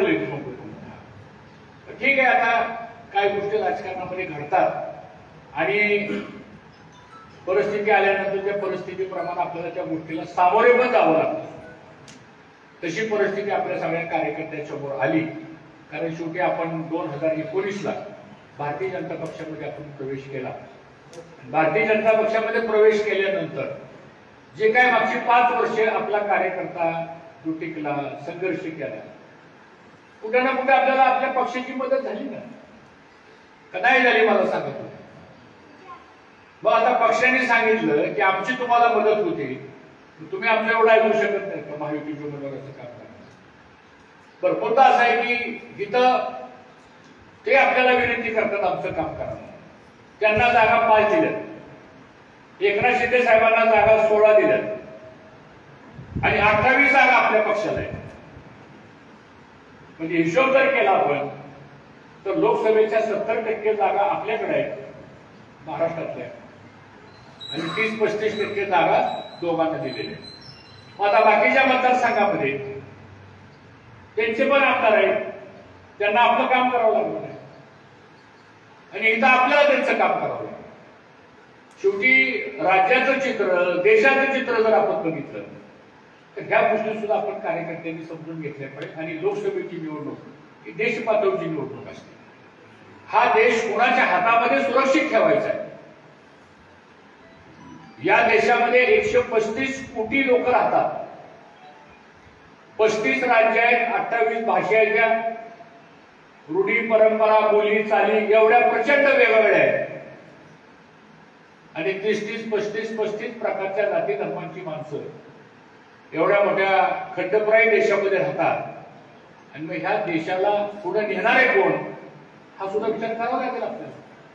बोलले तुम्ही. ठीक आहे, आता काही गोष्टी राजकारणामध्ये घडतात आणि परिस्थिती आल्यानंतर त्या परिस्थितीप्रमाणे आपल्याला त्या गोष्टीला सामोरे पण जावं लागतं. तशी परिस्थिती आपल्या सगळ्या कार्यकर्त्यांसमोर आली. कारण शेवटी आपण 2019ला भारतीय जनता पक्षामध्ये आपण प्रवेश केला. भारतीय जनता पक्षामध्ये प्रवेश केल्यानंतर जे काय मागची 5 वर्षे आपला कार्यकर्ता जो टिकला, संघर्ष केला, कुठे ना कुठे आपल्याला आपल्या पक्षाची मदत झाली ना, का नाही झाली मला सांगत. मग आता पक्षाने सांगितलं की आमची तुम्हाला मदत होती, तुम्ही आमच्या एवढं ऐकू शकत नाही का महायुतीच्या उमेदवाराचं काम करा. बरं, मुद्दा असा आहे की इथं ते आपल्याला विनंती करतात आमचं काम करा. त्यांना जागा 5 दिल्यात, एकनाथ शिंदे साहेबांना जागा 16 दिल्यात आणि 28 जागा आपल्या पक्षाला आहे. म्हणजे हिशोब जर केला आपण तर लोकसभेच्या 70% जागा आपल्याकडे आहेत महाराष्ट्रातल्या आणि 30-35% जागा दोघांना दिलेल्या आहेत. आता बाकीच्या मतदारसंघामध्ये त्यांचे पण आमदार आहेत, त्यांना आपलं काम करावं लागणार आहे आणि इथं आपल्याला त्यांचं काम करावं लागतं. शेवटी राज्याचं चित्र, देशाचं चित्र जर आपण बघितलं तर ह्या गोष्टी सुद्धा आपण कार्यकर्त्यांनी समजून घेतल्या पाहिजे. आणि लोकसभेची निवडणूक ही देश पातळीची निवडणूक असते. हा देश कोणाच्या हातामध्ये सुरक्षित ठेवायचा आहे. या देशामध्ये 135 कोटी लोक राहतात, 35 राज्य आहेत, 28 भाषा आहेत, त्या रूढी, परंपरा, बोली, चाली एवढ्या प्रचंड वेगवेगळ्या आहेत आणि 30-35 प्रकारच्या जाती धर्मांची माणसं एवढ्या मोठ्या खंडप्राय देशामध्ये राहतात. आणि मग ह्या देशाला पुढे नेणारे कोण हा सुद्धा विचार करावा लागेल आपल्याला.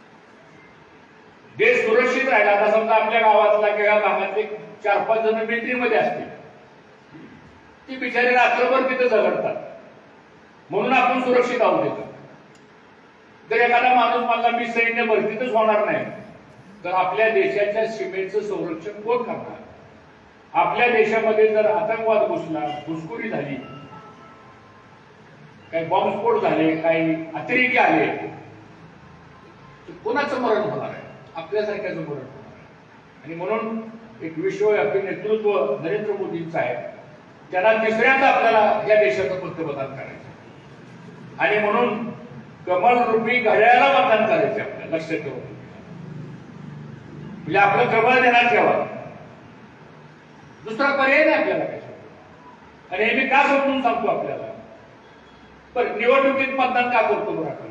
देश सुरक्षित राहिला. आता समजा आपल्या गावातला किंवा भागातले 4-5 जण मिलिटरीमध्ये असतील, ती बिचारी रात्रभर तिथे झगडतात म्हणून आपण सुरक्षित आहोत देतो. जर एखादा माणूस म्हणला मी सैन्य भरतीतच होणार नाही, तर आपल्या देशाच्या सीमेचं संरक्षण कोण करणार? आपल्या देशामध्ये जर आतंकवाद घुसला, घुसखोरी झाली, काही बॉम्बस्फोट झाले, काही अतिरेकी आले, तर कोणाचं मरण होणार आहे? आपल्यासारख्याचं मरण होणार आहे. आणि म्हणून एक विश्वव्यापी नेतृत्व नरेंद्र मोदींचं आहे. त्यांना तिसऱ्यांदा आपल्याला या देशाचं पंतप्रधान करायचं आणि म्हणून कमल रूपी घड्याळाला मतदान करायचं आपल्याला. लक्षात ठेवा, म्हणजे आपलं कमळ देण्यात ठेवा, दुसरा पर्याय नाही आपल्याला काय. आणि हे मी का समजून सांगतो आपल्याला, पण निवडणुकीत मतदान का करतो बरं आपण?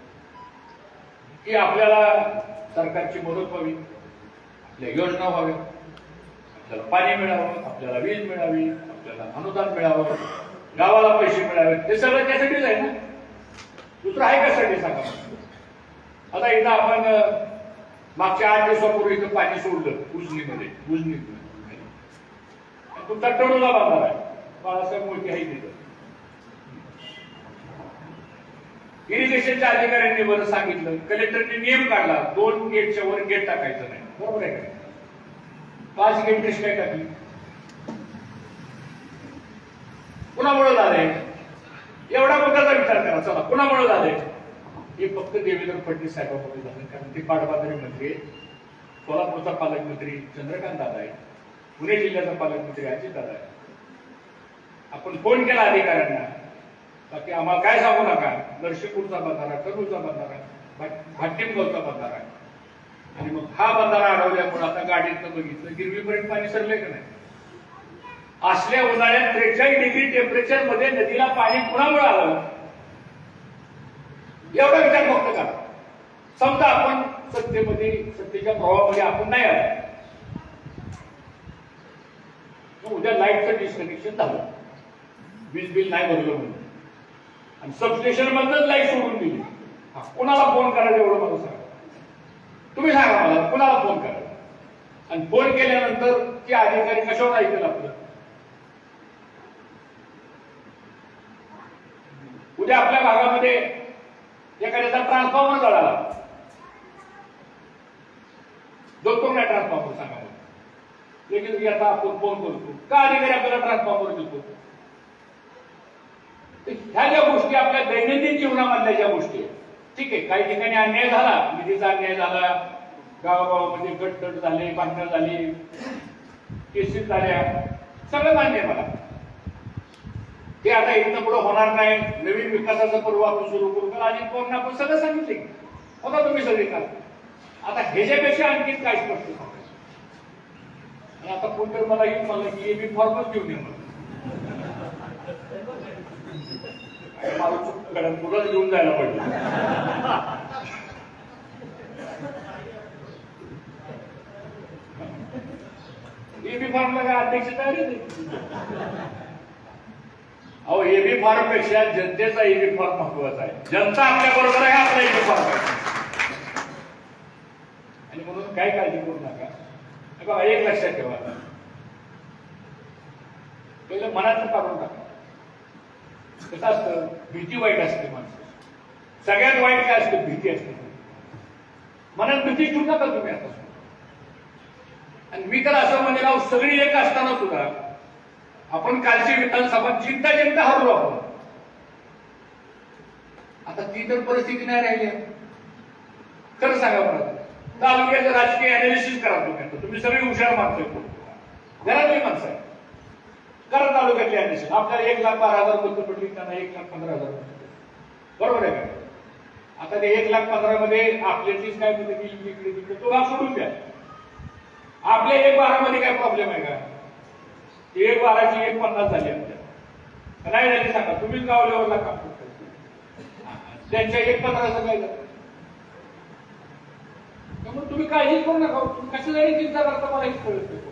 की आपल्याला सरकारची मदत व्हावी, आपल्या योजना व्हाव्या, आपल्याला पाणी मिळावं, आपल्याला वीज मिळावी, आपल्याला अनुदान मिळावं, गावाला पैसे मिळावे, हे सगळं त्यासाठीच आहे ना. दुसरं आहे कशासाठी सांगा. आता इथं आपण मागच्या 8 दिवसापूर्वी इथं पाणी सोडलं उजनीमध्ये. तो तटवडूला बांधणार आहे, बाळासाहेब मोठी आहे तिथं. इरिगेशनच्या अधिकाऱ्यांनी बरं सांगितलं, कलेक्टरने नियम काढला 2 गेटच्या वर गेट टाकायचं नाही. बरोबर आहे का? 5 गेट कशी काय टाकली? कुणामुळे झालंय? एवढा मुद्द्याचा विचार करा. चला, कुणामुळे झालंय? हे फक्त देवेंद्र फडणवीस साहेबांमुळे झालं. कारण ते पाटबंधारे मंत्री आहेत, सोलापूरचा पालकमंत्री चंद्रकांत दादा आहे, पुणे जिल्ह्याचा पालकमंत्री अजित दादा आहे. आपण फोन केला अधिकाऱ्यांना की आम्हाला काय सांगू नका, नरसिंहपूरचा बंधारा, करूरचा बंधारा, भाटिमगावचा बंधारा, आणि मग हा बंधारा अडवल्यामुळे आता गाडीतनं बघितलं गिरवीपर्यंत पाणी सरले का नाही. असल्या उन्हाळ्यात 43 डिग्री टेम्परेचर मध्ये नदीला पाणी कुणामुळे आलं? एवढा विचार फक्त करा. समजा आपण सत्तेमध्ये, सत्तेच्या प्रवाहामध्ये आपण नाही आलो, उद्या लाईटचं डिस्कनेक्शन झालं, वीज बिल नाही भरलं म्हणून, आणि सबस्टेशन मधूनच लाईट सोडून दिली. कोणाला फोन करायचं एवढं मला सांगा. तुम्ही सांगा मला, कोणाला फोन करायचा? आणि फोन केल्यानंतर ते अधिकारी कशावर ऐकेल आपलं? उद्या आपल्या भागामध्ये एखाद्याचा ट्रान्सफॉर्मर जळाला, दोन नाही ट्रान्सफॉर्मर सांगा. लेकिन आता आपण फोन करतो का अधिकारी आपल्याला ट्रान्सफॉर्मर देतो? ह्या ज्या गोष्टी आपल्या दैनंदिन जीवनामधल्या ज्या गोष्टी आहेत, ठीक आहे, काही ठिकाणी अन्याय झाला, निधीचा अन्याय झाला, गावागावामध्ये गटतट झाले, भांडणं झाली, केसेस झाल्या, सगळं मान्य आहे मला. ते आता इथनं पुढे होणार नाही, नवीन विकासाचा पर्व आपण सुरू करू. पण अजित पवारांना आपण सगळं सांगितले होता, तुम्ही सगळे का आता ह्याच्यापेक्षा आणखीन काय स्पष्ट सांगायचं. आणि आता कोणतरी मला येऊन मला की मी फॉर्मच घेऊन ये मला पुढंच घेऊन जायला पाहिजे. एबी फॉर्मला काय अध्यक्ष तयारी नाही. अहो, एबी फॉर्म पेक्षा जनतेचा एबी फॉर्म महत्वाचा आहे. जनता आपल्या बरोबर आहे, आपला एबी फॉर्म आहे. आणि म्हणून काय काळजी करू नका. बघा, एक लक्षात ठेवा, पहिलं मनाचं काढून टाका. कसं असतं, भीती वाईट असते माणसं. सगळ्यात वाईट काय असतं, भीती असते. मनात भीती ठेवू नका तुम्ही आता. आणि मी तर असं म्हणेल, सगळी एक असताना सुद्धा आपण कालची विधानसभा जिंकता हरलो आपण. आता ती तर परिस्थिती नाही राहिली. खरं सांगा बरं, तालुक्याचं राजकीय अनालिसिस करा तुम्ही. तुम्ही सगळी हुशार माणसं, घरातली माणसं आहे, करा तालुक्यातली अनालिसिस. आपल्याला 1,12,000 मतं पडली, त्यांना 1,15,000 बरोबर आहे का. आता ते 1,15,000 मध्ये आपल्याचीच काय मतं गेली इकडे तिकडे, तो भाग सोडून द्या. आपल्या 1,12 मध्ये काय प्रॉब्लेम आहे का. 1,12ची 1,50 झाली आपल्या, नाही झाली सांगा. तुम्हीच गाव लेवलला काम करता, त्यांच्या 1,15चं काय झालं. त्यामुळे तुम्ही काळजी करू नका. तुम्ही कशासाठी चिंता करता मला हेच कळत नाही.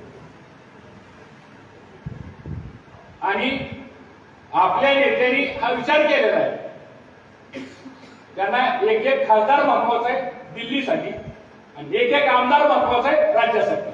आणि आपल्या नेत्यांनी हा विचार केलेला आहे, त्यांना एक एक खासदार महत्वाचा आहे दिल्लीसाठी, आणि एक एक आमदार महत्वाचा आहे राज्यासाठी.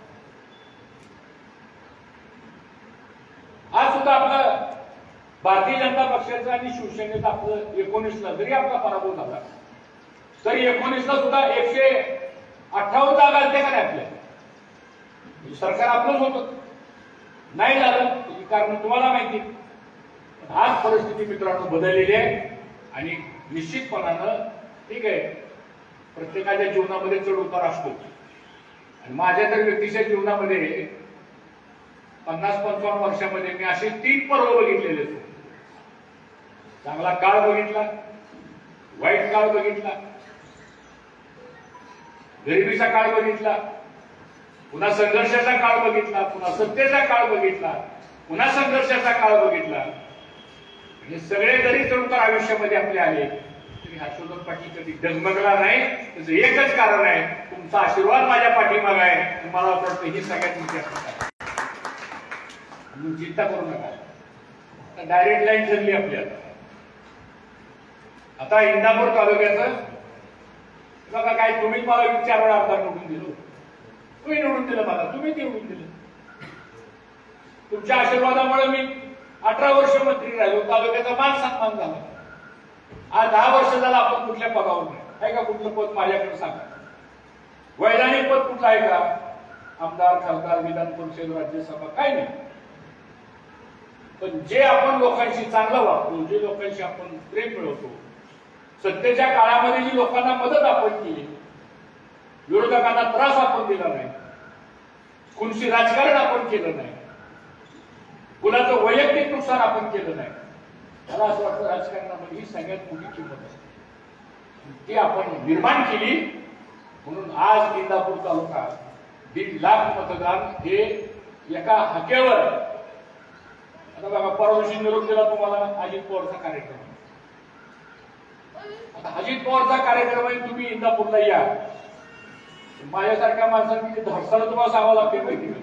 आज सुद्धा आपलं भारतीय जनता पक्षाचं आणि शिवसेनेचं आपलं 19ला जरी आपला पराभव झाला, तरी 19ला सुद्धा 158 जागा आल्या का नाही आपल्या. सरकार आपलंच होतं, नाही झालं कारण तुम्हाला माहिती. आज परिस्थिती मित्रांनो बदललेली आहे. आणि निश्चितपणानं ठीक आहे, प्रत्येकाच्या जीवनामध्ये चढ उतार असतो. आणि माझ्या तर व्यक्तीच्या जीवनामध्ये 50-55 वर्षामध्ये मी असे 3 पर्व बघितलेले. चांगला काळ बघितला, वाईट काळ बघितला, गरिबीचा काळ बघितला, पुन्हा संघर्षाचा काळ बघितला, पुन्हा सत्तेचा काळ बघितला, पुन्हा संघर्षाचा काळ बघितला. हे सगळे जरी चढउतार आयुष्यामध्ये आपले आले तरी हर्षवर्धन पाटील कधी डगमगला नाही. त्याचं एकच कारण आहे, तुमचा आशीर्वाद माझ्या पाठीमागे आहे. मला वाटतं ही सगळ्यात मोठी आहे. चिंता करू नका. डायरेक्ट लाईन ठरली आपली. आता इंदापूर तालुक्याचं बघा, काय तुम्हीच मला 4 वेळा आमदार निवडून दिलो. तुम्ही निवडून दिलं मला, तुम्ही निवडून दिलं. तुमच्या आशीर्वादामुळे मी 18 वर्ष मंत्री राहिलो. तालुक्याचा मान सन्मान झाला. आज 10 वर्ष झाला आपण कुठल्या पदावर नाही आहे का. कुठलं पद माझ्याकडे सांगा. वैधानिक पद कुठलं आहे का. आमदार, खासदार, विधान परिषद, राज्यसभा काय नाही. पण जे आपण लोकांशी चांगलं वागतो, जे लोकांशी आपण प्रेम मिळवतो, सत्तेच्या काळामध्ये जी लोकांना मदत आपण केली, विरोधकांना त्रास आपण दिला नाही, कुणशी राजकारण आपण केलं नाही, कुणाचं वैयक्तिक नुकसान आपण केलं नाही, मला असं वाटतं राजकारणामध्ये ही सगळ्यात मोठी किंमत आहे. ती आपण निर्माण केली. म्हणून आज इंदापूर तालुका 1.5 लाख मतदान हे एका हाकेवर. आता बघा, परवा दिवशी निरोप दिला तुम्हाला अजित पवारचा कार्यक्रम. आता अजित पवारचा कार्यक्रम आहे, तुम्ही इंदापूरला या. माझ्यासारख्या माणसांनी धडसाला तुम्हाला सांगावं लागते माहिती.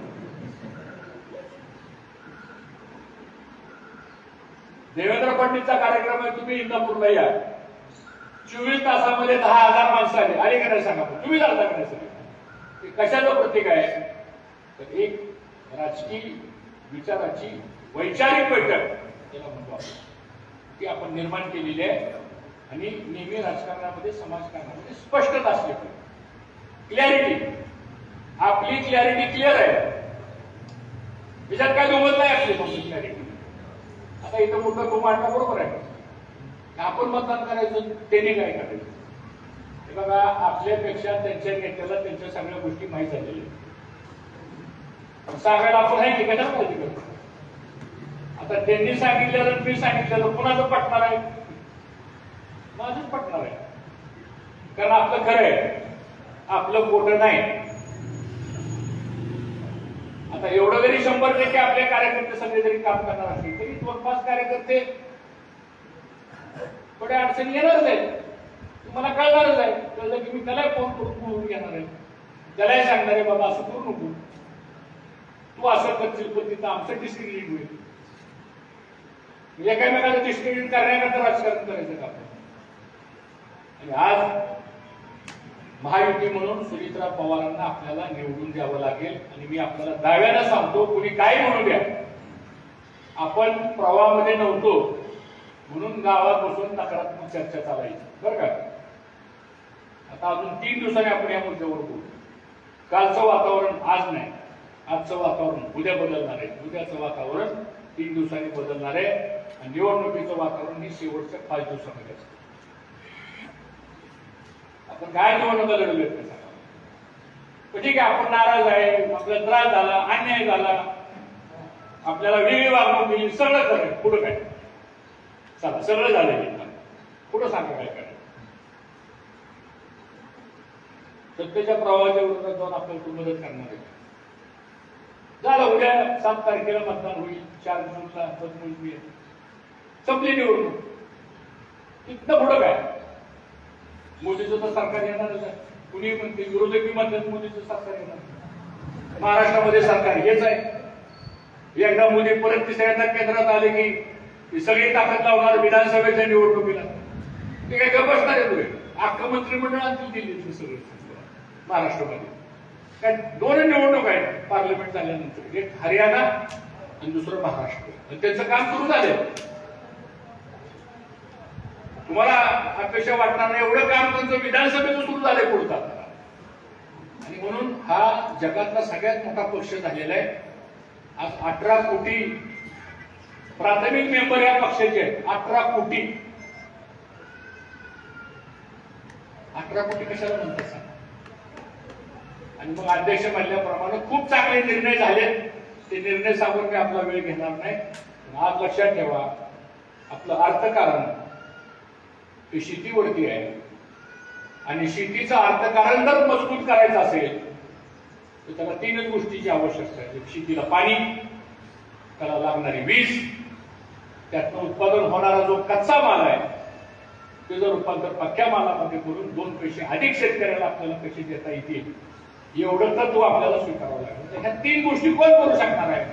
देवेंद्र फडणवीसचा कार्यक्रम आहे, तुम्ही इंदापूरला या. 24 तासामध्ये 10,000 माणसं आली. आले का नाही सांगा. तुम्ही जाता का नाही. कशाचं प्रतीक आहे. तर एक राजकीय विचाराची वैचारिक बैठक त्याला म्हणतो आपण, ती आपण निर्माण केलेली आहे. आणि नेहमी राजकारणामध्ये, समाजकारणामध्ये स्पष्टता असली पाहिजे. क्लॅरिटी. आपली क्लॅरिटी क्लिअर आहे. त्याच्यात काय दुमत नाही आपली. क्लॅरिटी आता इथं मोठं तो मांडणं बरोबर आहे, आपण मतदान करायचं, त्यांनी काय करायचं? हे बघा, आपल्यापेक्षा त्यांच्या नेत्याला त्यांच्या सगळ्या गोष्टी माहीत झालेल्या सांगायला आपण आहे की कशाला माहिती करतो. आता त्यांनी सांगितलेलं मी सांगितलेलं कुणाचं पटणार आहे? माझंच पटणार आहे, कारण आपलं खरं आहे, आपलं खोटं नाही. आता एवढं जरी 100% आपले कार्यकर्ते सगळे जरी काम करणार असतील तरी 2-5 कार्यकर्ते थोड्या अडचणी येणारच आहेत, तुम्हाला कळणारच आहे. कळलं की मी त्याला फोन करून बोलून घेणार आहे, त्यालाही सांगणार आहे बाबा असं करू नको, तू असं करशील पण तिथं आमचं डिस्क्रेडिट होईल. एकामेकाला डिस्क्रेडिट करण्याकरता राजकारण करायचं का आपण? आणि आज महायुती म्हणून सुनीत्रा पवारांना आपल्याला निवडून द्यावं लागेल. आणि मी आपल्याला दाव्यानं सांगतो, कुणी काय म्हणू द्या, आपण प्रवाहामध्ये नव्हतो म्हणून गावात बसून नकारात्मक चर्चा चालायची बरं का. आता अजून 3 दिवसांनी आपण या मुद्द्यावर बोलू. कालचं वातावरण आज नाही, आजचं वातावरण उद्या बदलणार आहे, उद्याचं वातावरण 3 दिवसांनी बदलणार आहे. आणि निवडणुकीचं वातावरण ही शेवटच्या 5 दिवसामध्ये असतं. आपण काय निवडणुका लढवल्या ते सांगा. पण ठीक आहे, आपण नाराज आहे, आपल्याला त्रास झाला, अन्याय झाला, आपल्याला वेगळी वागणूक दिली, सगळं करेल. पुढं काय चला, सगळं झालं, पुढं सांगा काय करायचं. सत्तेच्या प्रवाहाच्या विरोधात जाऊन आपल्याला मदत करणार आहे. झालं, उद्या 7 तारखेला मतदान होईल, 4 जूनला मतमोजणी आहे, संपली निवडणूक. तिथं पुढं काय? मोदीचं तर सरकार येणारच आहे. कुणी म्हणते, विरोधकी म्हणतात मोदीचं सरकार येणार. महाराष्ट्रामध्ये सरकार हेच आहे. एकदा मोदी परत तिसऱ्यांदा केंद्रात आले की सगळी ताकद लावणार विधानसभेच्या निवडणुकीला. ते काय गप्प बसणार आहे तुझे? अख्खं मंत्रिमंडळ आणतील दिल्लीतलं सगळं महाराष्ट्रामध्ये. काय 2 निवडणूक आहेत पार्लमेंट झाल्यानंतर, एक हरियाणा आणि दुसरं महाराष्ट्र. आणि त्यांचं काम सुरू झालं. तुम्हाला अपेक्षा वाटणार नाही एवढं काम त्यांचं विधानसभेचं सुरू झालंय पुढचा. आणि म्हणून हा जगातला सगळ्यात मोठा पक्ष झालेला आहे. आज 18 कोटी प्राथमिक मेंबर या पक्षाचे आहेत. 18 कोटी. 18 कोटी कशाला म्हणतात सांग? आणि मग अध्यक्ष म्हणल्याप्रमाणे खूप चांगले निर्णय झालेत. ते निर्णय सांगून मी आपला वेळ घेणार नाही. आज लक्षात ठेवा, आपलं अर्थकारण हे शेतीवरती आहे. आणि शेतीचं अर्थकारण जर मजबूत करायचं असेल तर त्याला 3च गोष्टीची आवश्यकता आहे. शेतीला पाणी, त्याला लागणारी वीज, त्यातनं उत्पादन होणारा जो कच्चा माल आहे ते जर रूपांतर पक्क्या मालामध्ये करून 2 पैसे अधिक शेतकऱ्याला आपल्याला कसे देता येतील, एवढं तत्व आपल्याला स्वीकारावं लागेल. ह्या 3 गोष्टी कोण करू शकणार आहे?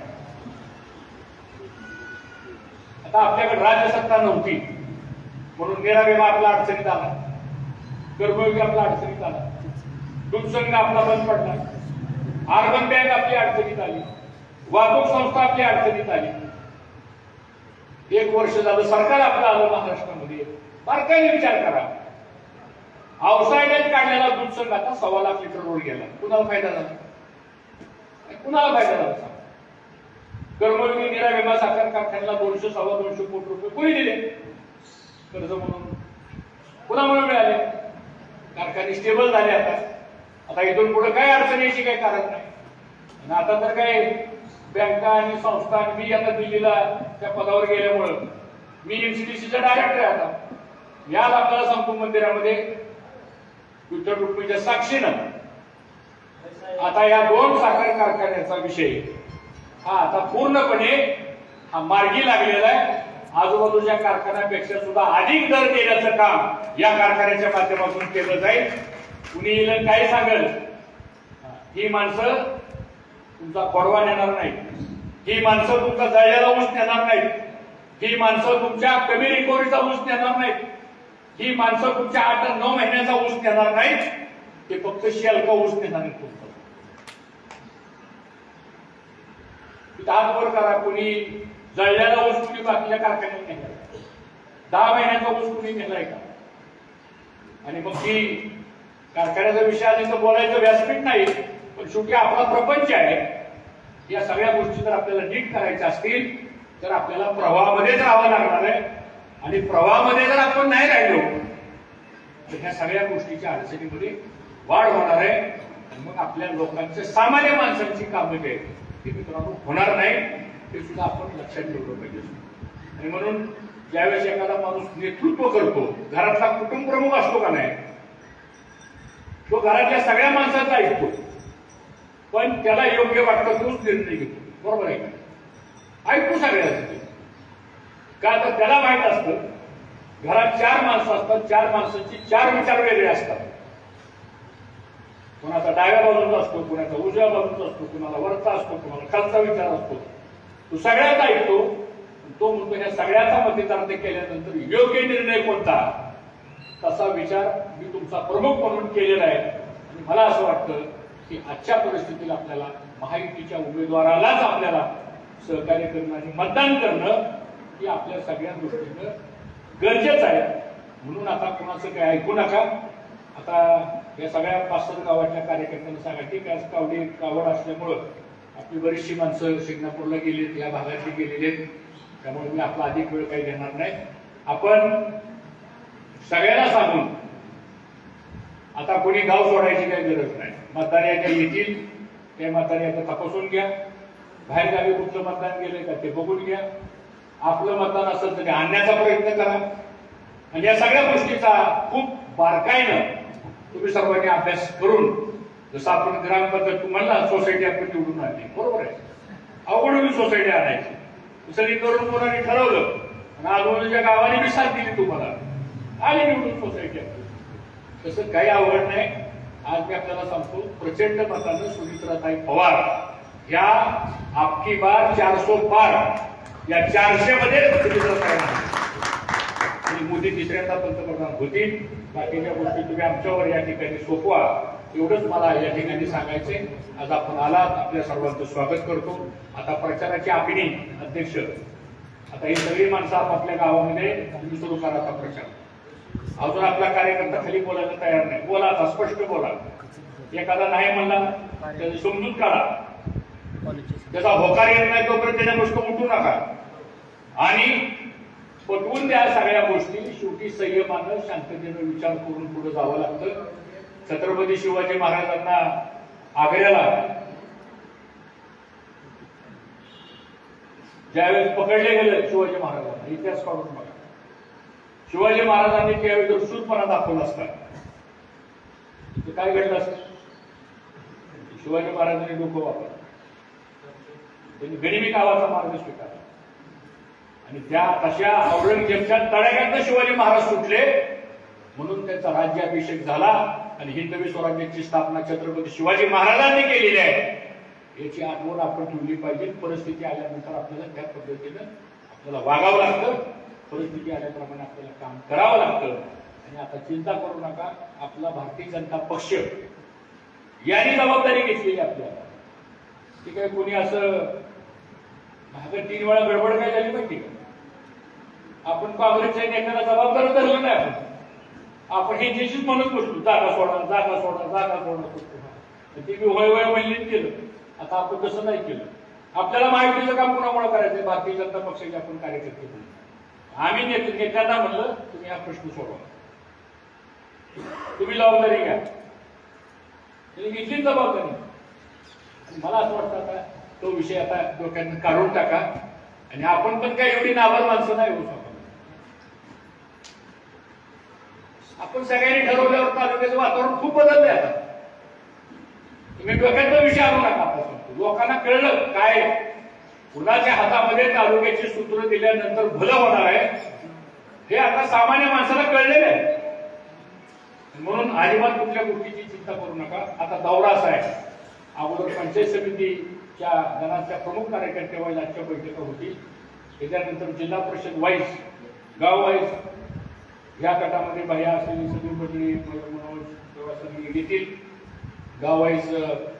आता आपल्याकडे राज्यसत्ता नव्हती म्हणून निरावेमा आपला अडचणीत आला, कर्मयोगी आपला अडचणीत आला, दूध संघ आपला बंद पडला, अर्बन बँक आपली अडचणीत आली, वाहतूक संस्था आपली अडचणीत आली. 1 वर्ष झालं सरकार आपलं आलं महाराष्ट्रामध्ये. बारकाईने विचार करा, औषधात काढलेला दूध संघ आता 1.25 लाख लिटरवर गेला. कुणाला फायदा झाला? कुणाला फायदा झाला? कर्मयोगी निरावेमा साखर कारखान्याला 200-250 कोटी रुपये कोणी दिले कर्ज म्हणून? कुणामुळे मिळाले? कारखाने स्टेबल झाले. आता इथून पुढे काय अडचण यायची काही कारण नाही. आणि आता तर काय बँका आणि संस्था, मी आता दिल्लीला त्या पदावर गेल्यामुळं मी एमसीडीसीचा डायरेक्टर आहे. आता याच आपल्याला सांगतो, मंदिरामध्ये विठ्ठल रुक्मिणीच्या साक्षीनं आता या 2 साखर कारखान्याचा विषय हा आता पूर्णपणे हा मार्गी लागलेला आहे. आजूबाजूच्या कारखान्यापेक्षा सुद्धा अधिक दर देण्याचं काम या कारखान्याच्या माध्यमातून केलं जाईल. कुणी येईल काय सांगेल, ही माणसं तुमचा पडवा नेणार नाही, ही माणसं तुमचा जळलेला ऊस नेणार नाहीत, ही माणसं तुमच्या कमी रिकव्हरीचा ऊस नेणार नाहीत, ही माणसं तुमच्या 8-9 महिन्याचा ऊस नेणार नाहीत, ते फक्त शेलका ऊस नेणार आहेत. तुमचा हात वर करा, कुणी जळलेला ऊस कुणी बाकीच्या कारखान्यात नेला, 10 महिन्याचा ऊस कुणी नेलाय का? आणि मग ती कारखान्याचा विषय आधी तर बोलायचं व्यासपीठ नाही, पण शेवटी आपला प्रपंच आहे. या सगळ्या गोष्टी जर आपल्याला नीट करायच्या असतील तर आपल्याला प्रवाहामध्येच राहावं लागणार आहे आणि प्रवाहामध्ये जर आपण नाही राहिलो तर ह्या सगळ्या गोष्टीच्या अडचणीमध्ये वाढ होणार आहे आणि मग आपल्या लोकांच्या सामान्य माणसांची कामं जे आहेत ती मित्रांनो होणार नाही हे सुद्धा आपण लक्षात ठेवलं पाहिजे. आणि म्हणून ज्यावेळेस एखादा माणूस नेतृत्व करतो, घरातला कुटुंब प्रमुख असतो का नाही, तो घरातल्या सगळ्या माणसांचा ऐकतो, पण त्याला योग्य वाटतं तोच निर्णय घेतो. बरोबर आहे का? ऐकतो सगळ्याचं का तर त्याला माहित असतं घरात 4 माणसं असतात, 4 माणसांची 4 विचार वेगळे असतात. कोणाचा डाव्या बाजूचा असतो, कोणाचा उजव्या बाजूचा असतो, कोणाला वरचा असतो, कोणाला खालचा विचार असतो. तो सगळ्याचा ऐकतो. तो म्हणतो ह्या सगळ्याचा मतितार्थ केल्यानंतर योग्य निर्णय कोणता तसा विचार मी तुमचा प्रमुख म्हणून केलेला आहे. आणि मला असं वाटतं की आजच्या परिस्थितीला आपल्याला महायुतीच्या उमेदवारालाच आपल्याला सहकार्य करणं आणि मतदान करणं ही आपल्या सगळ्या दृष्टीनं गरजेचं आहे. म्हणून आता कोणाचं काही ऐकू नका. आता या सगळ्या 5-7 गावाच्या कार्यकर्त्यांना सांगा ठीक आहे, कावडी कावड असल्यामुळं आपली बरीचशी माणसं सिंगापूरला गेलीत, या भागातली गेलेली आहेत, त्यामुळे मी आपला अधिक वेळ काही देणार नाही. आपण सगळ्यांना सांगून आता कोणी गाव सोडायची काही गरज नाही. मतदार याद्या येतील, त्या मतदार याद्या तपासून घ्या. बाहेर गावी कुठलं मतदान गेलंय का ते बघून घ्या. आपलं मतदान असेल तर आणण्याचा प्रयत्न करा. आणि या सगळ्या गोष्टीचा खूप बारकाईनं तुम्ही सर्वांनी अभ्यास करून, जसं आपण ग्रामपंचायत म्हणला सोसायटी आपण निवडून आणली, बरोबर आहे, अवघड सोसायटी आणायची सगळी करून कोणाने ठरवलं आणि आजूबाजूच्या गावाने बी साथ दिली, तुम्हाला आली निवडून सोसायटी. तसं काही अवघड नाही. आज मी आपल्याला सांगतो प्रचंड मतानं सुमित्राताई पवार या आपकी बार 400 पार या 400 मध्ये सुमित्राताई आणि मोदी तिसऱ्यांदा पंतप्रधान होतील. बाकीच्या गोष्टी तुम्ही आमच्यावर या ठिकाणी सोपवा, एवढंच मला या ठिकाणी सांगायचंय. आज आपण आलात, आपल्या सर्वांचं स्वागत करतो. आता प्रचाराची आखणी अध्यक्ष, आता ही सगळी माणसं आपापल्या गावामध्ये तुम्ही सुरू करा आता प्रचार. अजून आपला कार्यकर्ता खाली बोलायला तयार नाही, बोला आता, स्पष्ट बोला. एखादा नाही म्हणला त्याची समजूत काढा, त्याचा होकार येत नाही तोपर्यंत त्याच्या गोष्ट उठू नका आणि पटवून द्या सगळ्या गोष्टी. शेवटी संयमानं शांततेनं विचार करून पुढे जावं लागतं. छत्रपती शिवाजी महाराजांना आग्र्याला ज्यावेळेस पकडले गेले शिवाजी महाराजांना, इतिहास काढून बघा, शिवाजी महाराजांनी त्यावेळी जर शूरपणा दाखवला असता तर काय घडलं असतं? शिवाजी महाराजांनी डोकं वापरलं, त्यांनी गनिमी कावाचा मार्ग स्वीकारला आणि त्या तशा औरंगजेबच्या तडाख्यातनं शिवाजी महाराज सुटले. म्हणून त्यांचा राज्याभिषेक झाला आणि हिंदवी स्वराज्याची स्थापना छत्रपती शिवाजी महाराजांनी केलेली आहे याची आठवण आपण ठेवली पाहिजे. परिस्थिती आल्यानंतर आपल्याला त्या पद्धतीनं आपल्याला वागावं लागतं, परिस्थिती आल्याप्रमाणे आपल्याला काम करावं लागतं. आणि आता चिंता करू नका, आपला भारतीय जनता पक्ष यांनी जबाबदारी घेतलेली आपल्याला. ठीक आहे, कोणी असं 3 वेळा गडबड काय झाली माहिती का? आपण काँग्रेसच्या नेत्याला जबाबदार धरलं नाही. आपण हे देशीच म्हणत बसलो जागा सोडा जागा सोडा जागा सोडा, ते मी होय होय म्हणले केलं. आता आपण कसं नाही केलं. आपल्याला माहितीचं काम कोणामुळे करायचंय? भारतीय जनता पक्षाचे आपण कार्यकर्ते म्हणून आम्ही नेत्यांना म्हणलं तुम्ही हा प्रश्न सोडवा, तुम्ही जबाबदारी घ्या. त्यांनी घेतली जबाबदारी. मला असं वाटतं आता तो विषय आता डोक्यातून काढून टाका आणि आपण पण काय एवढी नाभार माणसं नाही होऊ शकत. आपण सगळ्यांनी ठरवल्यावर तालुक्याचं वातावरण खूप बदललंय. आता तुम्ही डोक्यातला विषय आणू नका. आता लोकांना कळलं काय कुणाच्या हातामध्ये तालुक्याची सूत्र दिल्यानंतर भलं होणार आहे हे आता सामान्य माणसाला कळलेलं आहे. म्हणून अजिबात कुठल्या गोष्टीची चिंता करू नका. आता दौरा असा आहे, अगोदर पंचायत समितीच्या गणाच्या प्रमुख कार्यकर्त्या वाईज आजच्या बैठका होतील. त्याच्यानंतर जिल्हा परिषद वाईज, गाव वाईज या गटामध्ये बाह्या असलेली सगळी मंडळी मनोज येतील. गाव वाईज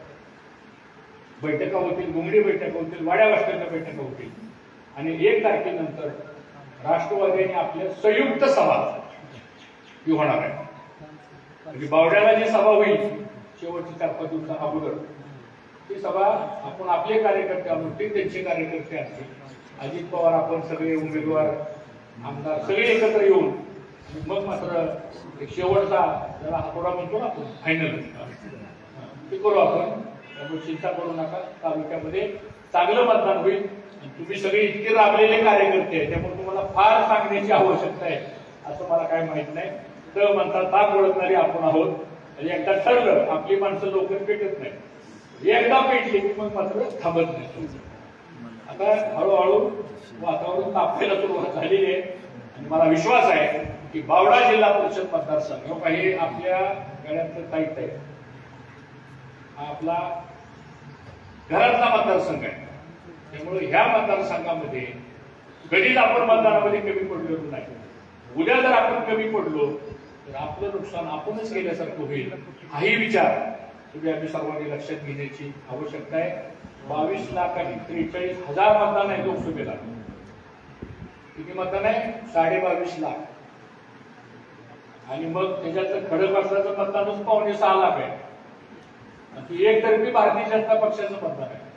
बैठका होतील, घुमडी बैठका होतील, वाड्या वाजताच्या बैठका होतील. आणि 1 तारखेनंतर राष्ट्रवादीने आपल्या संयुक्त सभा ही होणार आहे. म्हणजे बावड्याला जी सभा होईल शेवटची 4-5 दिवसा अगोदर, ती सभा आपण आपले कार्यकर्ते आणून ते त्यांचे कार्यकर्ते असतील अजित पवार आपण सगळे उमेदवार आमदार सगळे एकत्र येऊन मग मात्र एक शेवटचा त्याला हातोडा म्हणतो ना आपण फायनल ते करू आपण. त्यामुळे चिंता करू नका. तालुक्यामध्ये चांगलं मतदान होईल. तुम्ही सगळे इतके राबलेले कार्यकर्ते आहे त्यामुळे तुम्हाला फार सांगण्याची आवश्यकता आहे असं मला काय माहित नाही. तर म्हणतात ताक ओळखणारे आपण आहोत. म्हणजे एकदा ठरलं आपली माणसं लवकर पेटत नाही. एकदा पेटली की मग मात्र थांबत नाही. आता हळूहळू वातावरण तापायला सुरुवात झालेली आहे आणि मला विश्वास आहे की बावडा जिल्हा परिषद मतदारसंघ काही आपल्या गळ्यातलं ताईत आहे. हा आपला घरातला मतदारसंघ आहे. त्यामुळे ह्या मतदारसंघामध्ये कधीच आपण मतदानामध्ये कमी पडलेलो नाही. उद्या जर आपण कमी पडलो तर आपलं नुकसान आपणच केल्यासारखं होईल. हाही विचार तुम्ही आम्ही सर्वांनी लक्षात घेण्याची आवश्यकता आहे. 22 लाख आणि 43,000 मतदान आहे लोकसभेला. किती मतदान आहे? 22.5 लाख. आणि मग त्याच्यात खडकवासल्याचं मतदानच 5.6 लाख आहे. एकतर्फी भारतीय जनता पक्षाचं मतदान आहे.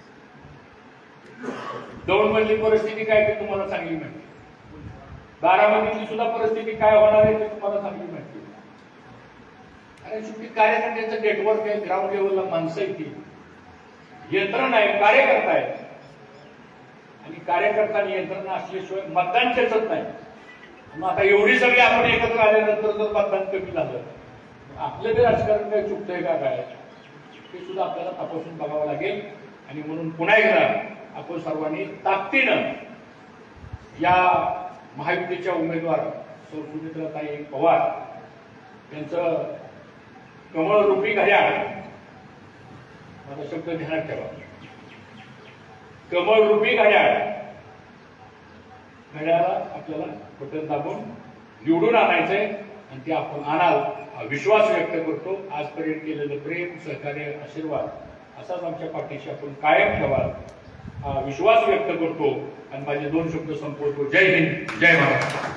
दौंडमधली परिस्थिती काय ते तुम्हाला चांगली माहिती. बारामतीतली सुद्धा परिस्थिती काय होणार आहे ते तुम्हाला चांगली माहिती. आणि शेवटी कार्यकर्त्यांचं नेटवर्क आहे. ग्राउंड लेवलला माणसं येतील, यंत्रणा आहे, कार्यकर्ता आहे. आणि कार्यकर्ता आणि यंत्रणा असल्याशिवाय मतदान खेचत नाही. मग आता एवढी सगळी आपण एकत्र आल्यानंतर जर मतदान कमी झालं आपलं बी राजकारण काय चुकतंय का काय ते सुद्धा आपल्याला तपासून बघावं लागेल. आणि म्हणून पुन्हा एकदा आपण सर्वांनी ताकदीनं या महायुतीच्या उमेदवार सौ सुमित्राताई पवार यांचं कमळरूपी घड्याळ, माझा शब्द ध्यानात ठेवा, कमळरूपी घड्याळाला आपल्याला बटन दाबून निवडून आणायचंय आणि ते आपण आणाल हा विश्वास व्यक्त करतो. आजपर्यंत केलेलं प्रेम, सहकार्य, आशीर्वाद असाच आमच्या पाठीशी आपण कायम ठेवाल हा विश्वास व्यक्त करतो आणि माझे 2 शब्द संपवतो. जय हिंद, जय महाराष्ट्र.